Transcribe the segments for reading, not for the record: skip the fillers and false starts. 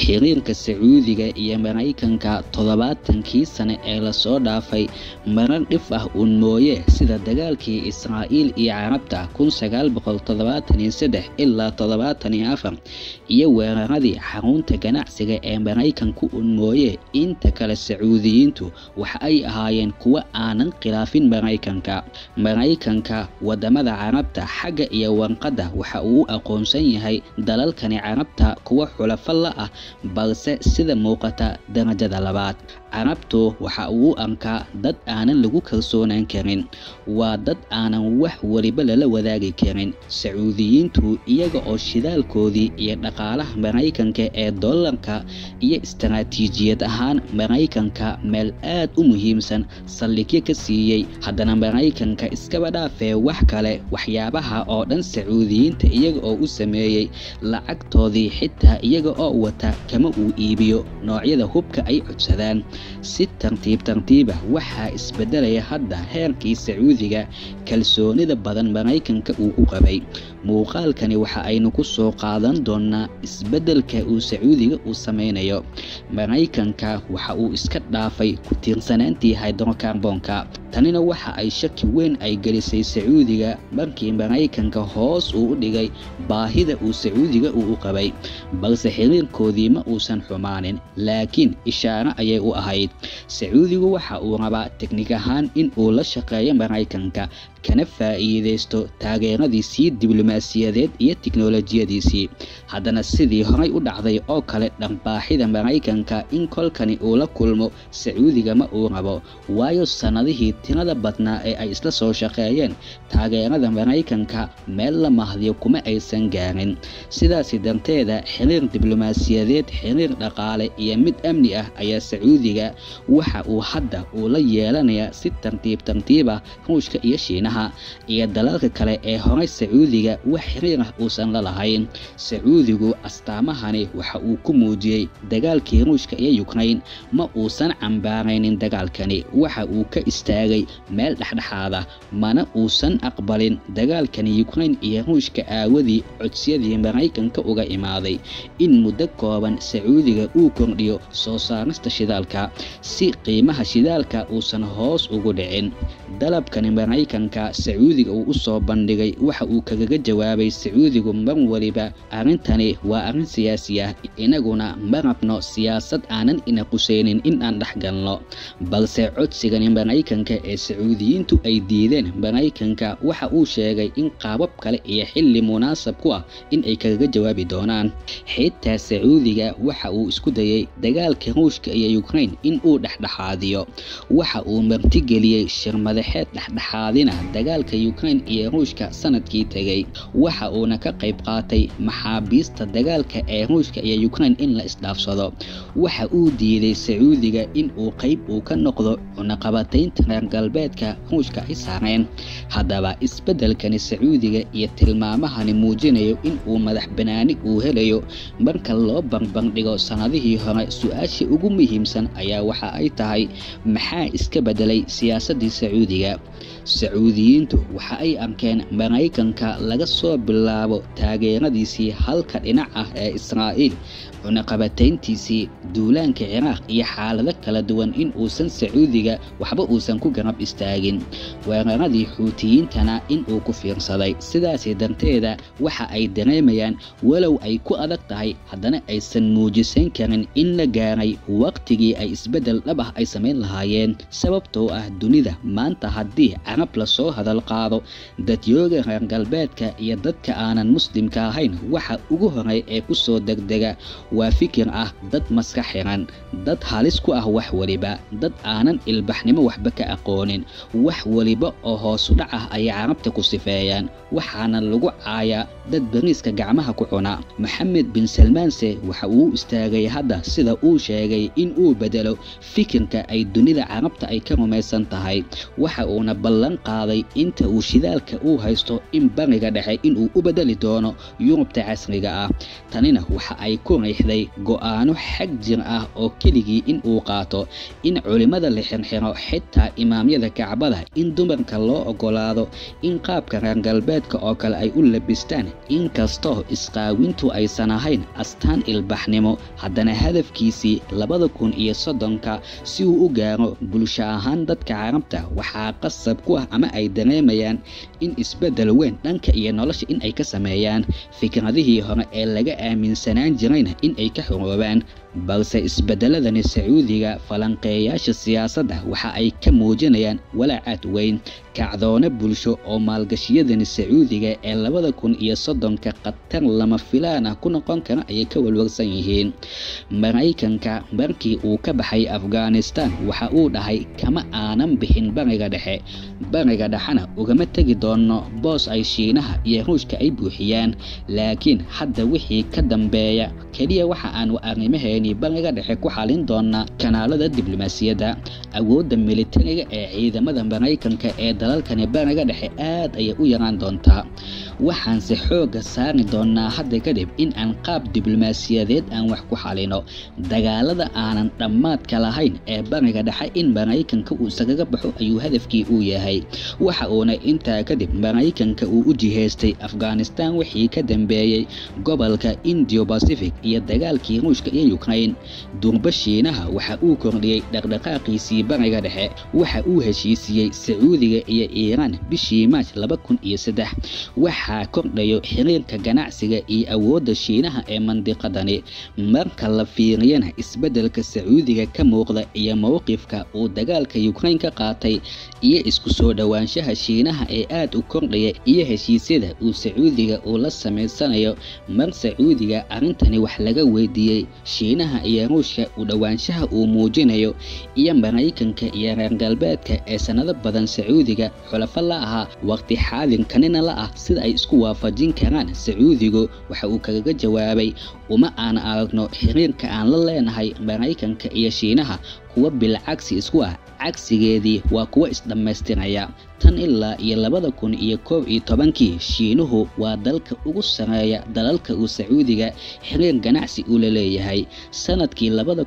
xiriirka Sacuudiga iyo Mareykanka 70kii sano ee la soo dhaafay marar dhif ah uun mooye sida dagaalkii Israa'iil iyo Carabta 1973 ilaa 74 iyo weeraradii xarunta ganacsiga ee Mareykanku uun mooye inta kale Sacuudiyiintu waxa ay ahaayeen kuwa aanan khilaafin Mareykanka wadamada Carabta xagga iyo wanqada waxa uu aqoonsan yahay dalalkani Carabta kuwa xulafo la ah balse sida muuqata darajada labaad. Carabtu waxa uu anka dad aanan lagu kalsoonaan karin, waa dad aanan wax waliba la wadaagi karin. Sacuudiyiintu iyaga oo shidaalkoodii iyo dhaqaalaha Mareykanka ee dollarka iyo istaraatiijiyad ahaan Mareykanka meel aad u muhiimsan saldhigyo ka siiyay, haddana Mareykanka iskaba dhaafee wax kale waxyaabaha oo dhan Sacuudiyiinta iyaga oo u sameeyay lacagtoodii xitaa iyaga oo wata kama uu iibiyo noocyada hubka ay codsadaan. si tartiib waxa isbedelaya hadda heerkii Sacuudiga kalsoonida badan Mareykanka uu ku qabay. muuqaalkani waxa aynu ku soo qaadan doonaa isbedelka uu Sacuudiga uu sameynayo. Mareykanka waxa uu iska dhaafay ku tiirsanaantii hydrocarbonka, tanina waxa ay shaki weyn ay gelisay Sacuudiga markii Mareykanka hoos uu u dhigay baahida uu Sacuudiga uu qabay, balse xiriirkoodii ma uusan xumaanin, laakiin ishaaro ayay u ahayd. Sacuudigu waxa uu rabaa teknik ahaan in uu la shaqeeyo Mareykanka kana faa'iideysto taageeradiisii diblomaasiyadeed iyo tiknoolajiyadiisii. haddana sidii horay u dhacday oo kale dhanbaaxida Mareykanka in kolkani uu la kulmo Sacuudiga ma uu rabo, waayo sanadihii tirada badnaa ee ay isla soo shaqeeyeen taageerada Mareykanka meel la mahdiyo kuma aysan gaarin. sidaas darteeda xiriir diblomaasiyadeed, xiriir dhaqaale iyo mid amni ah ayaa Sacuudiga waxa uu hadda uu la yeelanayaa si tartiib ah Ruushka iyo Shiinaha iyo dalalka kale ee horay Sacuudiga wax xiriir ah uusan la lahayn. Sacuudigu astaamahani waxa uu ku muujiyay dagaalkii Ruushka iyo Ukraine, ma uusan cambaaraynin dagaalkani, waxa uu ka istaagay meel dhexdhexaad ah, mana uusan aqbalin dagaalkani Ukraine iyo Ruushka aawadii codsiyadii Mareykanka uga imaaday in muddo kooban Sacuudiga uu kordhiyo soo saarista shidaalka si qiimaha shidaalka uusan hoos ugu dhicin. dalabkani Mareykanka Sacuudiga uu u soo bandhigay waxa uu kaga jawaabay Sacuudigu mar waliba arintani waa arin siyaasi ah, inaguna ma rabno siyaasad aanan ina qusaynin in aan dhaxgalno. balse codsigani Mareykanka ee Sacuudiyiintu ay diideen Mareykanka waxa uu sheegay in qaabab kale iyo xilli munaasab ku ah in ay kaga jawaabi doonaan. xitaa Sacuudiga waxa uu isku dayay dagaalka Ruushka iyo Ukraine in uu dhexdhexaadiyo, waxa uu martigeliyay shir madaxeed dhexdhexaadina dagaalka Ukraine iyo Ruushka sanadkii tagay, waxa uuna ka qayb qaatay maxaabiista dagaalka ee Ruushka iyo Ukraine in la isdhaafsado. waxa uu diiday Sacuudiga in uu qayb uu ka noqdo cunaqabataynta reer galbeedka Ruushka ay saareen. haddaba isbedelkani Sacuudiga iyo tilmaamahani muujinayo in uu madax banaani uu helayo marka loo barbardhigo sanadihii hore. su'aasha ugu muhiimsan ayaa waxa ay tahay maxaa iska bedelay siyaasadii Sacuudiga. Sacuudiyiintu waxa ay arkeen Mareykanka laga soo bilaabo taageeradiisii halka dhinac ah ee Israa'iil, cunaqabatayntiisii, duulaanka Ciraaq iyo xaalado kala duwan in uusan Sacuudiga waxba uusan ku garab istaagin. weeraradii Xuutiyiintana in uu ku fiirsaday. sidaas darteeda waxa ay dareemayaan walow ay ku adag tahay haddana aysan muujisan karin in la gaaray waqtigii ay isbedel dhab ah ay sameyn lahaayeen. sababtoo ah dunida maanta haddii Carab la soo hadal qaado, dadyooga reer galbeedka iyo dadka aanan muslimka ahayn waxa ugu horay ee ku soo degdega waa fikir ah dad maskax xiran, dad halis ku ah wax waliba, dad aanan ilbaxnimo waxba ka aqoonin. wax waliba oo hoos u dhac ah ay Carabta ku sifeeyaan, waxaana lagu caayaa dad bariiska gacmaha ku cuna. Maxamed bin Salmaanse waxa uu istaagay hadda sida uu sheegay in uu bedelo fikirka ay dunida Carabta ay ka rumaysan tahay. waxa uuna ballan qaaday inta uu shidaalka uu haysto in bariga dhexe in uu u bedeli doono Yurubta casriga ah. tanina waxa ay ku saxiixday go'aano xag jir ah oo keligii in uu qaato in culimada la xirxiro xitaa imaamyada kacbada in dumarka loo ogolaado in qaabka reer galbeedka oo kale ay u labistaan inkastoo isqaawintu aysan ahayn astaan ilbaxnimo haddana hadafkiisii 2030 si uu u gaaro bulsho ahaan dadka carabta waxaa qasab ku ah ama ay dareemayaan in isbedel weyn dhanka iyo nolosha in ay ka sameeyaan fikradihii hore ee laga aaminsanaan jirayna in ay ka xoroobaan balse isbedeladani Sacuudiga falanqeeyaasha siyaasadda waxa ay ka muujinayaan walaac weyn kacdoona bulsho oo maalgashiyadani Sacuudiga ee 2030 qatar lama filaan ah ku noqon kara ay ka walwalsan yihiin Mareykanka markii uu ka baxay Afghanistan waxa uu dhahay kama aanan bixin bariga dhexana ugama tagi doono boos ay Shiinaha iyo Ruushka ay buuxiyaan laakiin hadda wixii ka dambeeya kaliya waxa aan arrimaheeni bariga dhexe ku xalin doona kanaalada diblomaasiyadda awoodda militariga ee ciidamada Mareykanka ee dalalkani bariga dhexe aad ay u yaraan doontaa waxaan si xoog saari doonaa hadda kadib in aan qaab diblomaasiyadeed aan wax ku xalino dagaalada aanan dhamaadka lahayn ee bariga dhexe in Mareykanka uu isaga baxo ayuu hadafkii uu yahay waxa uuna intaa kadib Mareykanka uu u jiheystay Afghanistan wixii ka dambeeyay gobolka Indo-Pacific iyo dagaalkii Ruushka iyo Ukraine durba Shiinaha waxa uu kordhiyay dhaqdhaqaaqiisii bariga dhexe waxa uu heshiisiyay Sacuudiga iyo Iran bishii Maarch 2003 waxa kordhayo xiriirka ganacsiga iyo awoodda Shiinaha ee mandiqadani marka la fiiriyana isbedelka Sacuudiga ka muuqda iyo mowqifka uu dagaalka Ukraine ka qaatay iyo isku soo dhawaanshaha Shiinaha ee aad u kordhaya iyo heshiisyada uu Sacuudiga uu la sameysanayo mar Sacuudiga arintani wax laga weydiiyay Shiinaha iyo Ruushka u dhawaanshaha uu muujinayo iyo Mareykanka iyo reer galbeedka ee sanado badan Sacuudiga xulafo la ahaa waqti xaalinkanina la ah sida ay isku waafajin karaan Sacuudigu waxa uu kaga jawaabay uma aan aragno xiriirka aan la leenahay Mareykanka iyo Shiinaha kuwa bilcagsi isku ah cagsigeedii waa kuwa isdhameystiraya tan ilaa iyo 2011 Shiinuhu waa dalka ugu sareeya dalalka uu Sacuudiga xiriir ganacsi u leeyahay sanadkii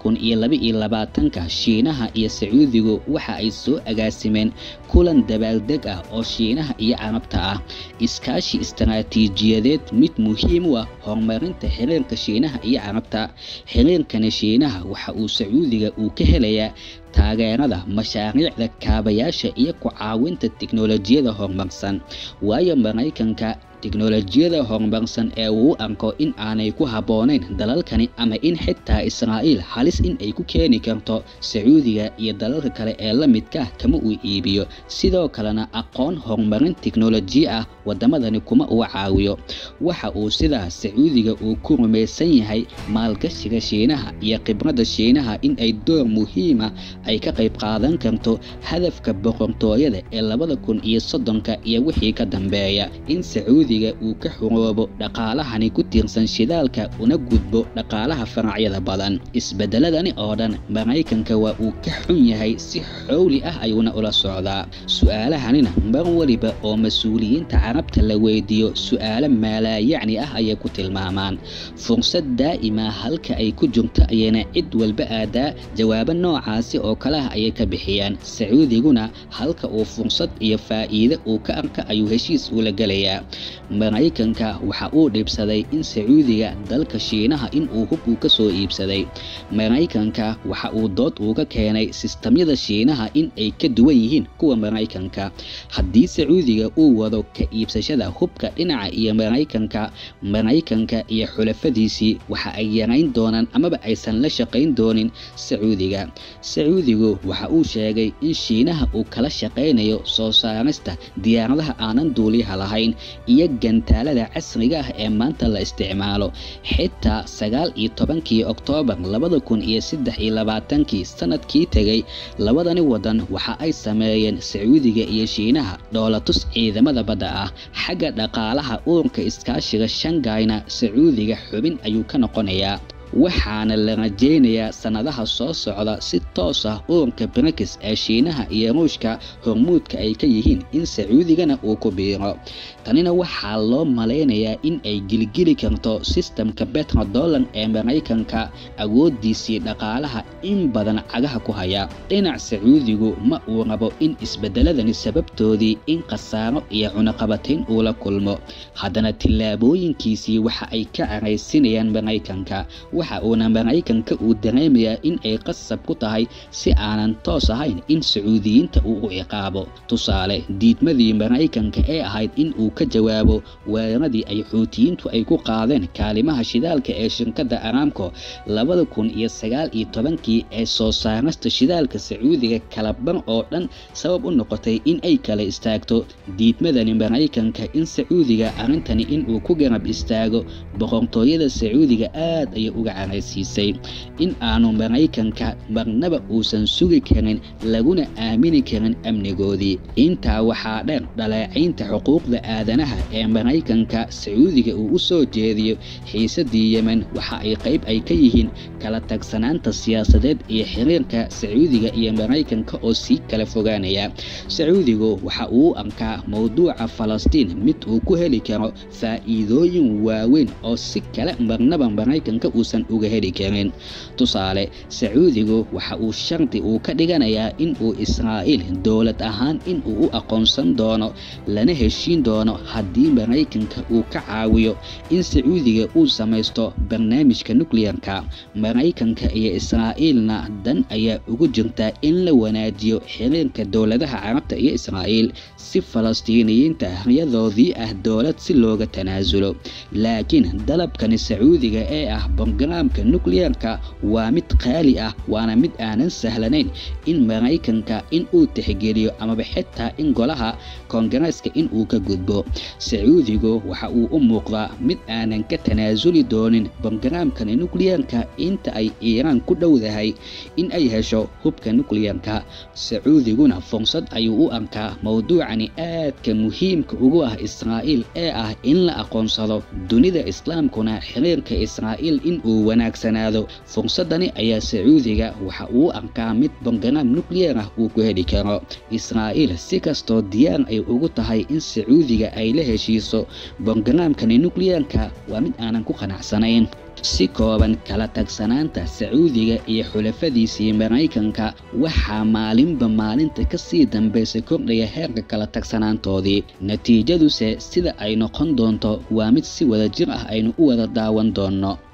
2022 Shiinaha iyo Sacuudigu waxa ay soo agaasimeen kulan dabaaldeg ah oo Shiinaha iyo Carabta ah iskaashi istaraatiijiyadeed mid muhiim u ah horumarinta xiriirka Shiinaha iyo Carabta xiriirkan Shiinaha waxa uu Sacuudiga uu ka helayaa taageerada mashaariicda kaabayaasha iyo ku caawinta tiknoolajiyada horumarsan waayo Mareykanka tiknoolajiyada horumarsan ee uu arko in aanay ku habooneyn dalalkani ama in xitaa Israa'iil halis in ay ku keeni karto Sacuudiga iyo dalalka kale ee la midka kama uu iibiyo sidoo kalena aqoon horumarin tiknoolaji ah wadamadani kuma uu caawiyo waxa uu sidaa Sacuudiga uu ku rumaysan yahay maalgashiga Shiinaha iyo khibrada Shiinaha in ay door muhiim ah ay ka qayb qaadan karto hadafka boqortooyada ee 2030 iyo wixii ka dambeeya in Sacuudiga uu ka xoroobo dhaqaalahani ku tiirsan shidaalka una gudbo dhaqaalaha faracyada badan isbedeladani oo dhan Mareykanka waa uu ka xun yahay si xowli ah ayuuna ula socdaa su'aalahanina mar waliba oo mas'uuliyiinta Carabta la weydiiyo su'aalo maalaayacni ah ayay ku tilmaamaan fursad daa'ima halka ay ku jirto ayana cid walba aadaa jawaabo noocaasi oo kala ah ayay ka bixiyaan Sacuudiguna halka uu fursad iyo faa'iido uu ka arka ayuu heshiis u la galayaa Mareykanka waxa uu dhibsaday in Sacuudiga dalka Shiinaha in uu hub ka soo iibsaday Mareykanka waxa uu dood uga keenay sistamyada Shiinaha in ay ka duwan yihiin kuwa Mareykanka haddii Sacuudiga uu wado ka iibsashada hubka dhinaca iyo Mareykanka iyo xulafadiisii waxa ay yarayn doonaan amaba aysan la shaqayn doonin Sacuudigu waxa uu sheegay in Shiinaha uu kala shaqaynayo soo saarista diyaaradaha aanan duuliyaha lahayn iyo gantaalada casriga ah ee maanta la isticmaalo xitaa 19 Oktoobar 2023 sanadkii tagay labadani wadan waxa ay sameeyeen Sacuudiga iyo Shiinaha dowlatus ciidamada badda ah xagga dhaqaalaha ururka iskaashiga Shanghai Sacuudiga xubin ayuu ka noqonayaa waxaana la rajeynayaa sanadaha soo socda si toos ah ururka BRICS ee Shiinaha iyo Ruushka hormuudka ay ka yihiin in Sacuudigana uu ku biiro. tanina waxaa loo maleynayaa in ay gilgili karto systemka petrodollar ee Mareykanka awoodiisii dhaqaalaha in badan cagaha ku haya. dhinac Sacuudigu ma uu rabo in isbedeladani sababtoodii in khasaaro iyo cunaqabatayn uu la kulmo, haddana tillaabooyinkiisii waxa ay ka caraysinayaan Mareykanka. waxa uuna Mareykanka uu dareemayaa in ay qasab ku tahay si aanan toos ahayn in Sacuudiyiinta uu u ciqaabo. tusaale, diidmadii Mareykanka ee ahayd in uu ka jawaabo weeraradii ay Xuutiyiintu ay ku qaadeen kaalimaha shidaalka ee shirkadda Aramco 2019 ee soo saarista shidaalka Sacuudiga kala bar oo dhan sabab u noqotay in ay kala istaagto. diidmadani Mareykanka in Sacuudiga arintani in uu ku garab istaago boqortooyada Sacuudiga aad ay uga caraysiisay. in aanu Mareykanka marnaba uusan sugi karin laguna aamini karin amnigoodii. intaa waxaa dheer dhaleecaynta xuquuqda aadanaha ee Mareykanka Sacuudiga uu u soo jeediyo xiisadii Yemen waxa ay qayb ay ka yihiin kala tagsanaanta siyaasadeed iyo xiriirka Sacuudiga iyo Mareykanka oo sii kala fogaanaya. Sacuudigu waxa uu arkaa mowduuca Falastiin mid uu ku heli karo faa'iidooyin waaweyn oo si kale marnaba Mareykanka uusan uga heli karin. tusaale, Sacuudigu waxa uu shardi uu ka dhiganayaa in uu Israa'iil dowlad ahaan in uu u aqoonsan doono lana heshiin doono haddii Mareykanka uu ka caawiyo in Sacuudiga uu samaysto barnaamijka nukliyeerka. Mareykanka iyo Israa'iilna dan ayaa ugu jirta in la wanaajiyo xiriirka dowladaha Carabta iyo Israa'iil si Falastiiniyiinta riyadoodii ah dowlad si looga tanaasulo. laakiin dalabkani Sacuudiga ee ah barnaamijka nukliyeerka waa mid qaali ah, waana mid aanan sahlanayn in Mareykanka in uu tixgeliyo amaba xitaa in golaha Koongareeska in uu ka gudbo. Sacuudigu waxa uu u muuqdaa mid aanan ka tanaasuli doonin barnaamijka nukliyeerka inta ay Iiraan ku dhowdahay in ay hesho hubka nukliyeerka. Sacuudiguna fursad ayuu u arkaa mowduucani aadka muhiimka ugu ah Israa'iil ee ah in la aqoonsado dunida Islaamkuna xiriirka Israa'iil in uu wanaagsanaado. fursadani ayaa Sacuudiga waxa uu arkaa mid barnaamij nukliyeer ah uu ku heli karo. Israa'iil si kastoo diyaar ay ugu tahay in Sacuudiga ay la heshiiso barnaamijka nukliyeerka waa mid aanan ku qanacsanayn. si kooban kala tagsanaanta Sacuudiga iyo xulafadiisii Mareykanka waxaa maalinba maalinta ka sii dambeysay kordhaya heerka kala tagsanaantoodii. natiijaduse sida ay noqon doonto waa mid si wada jir ah aynu u wada daawan doono.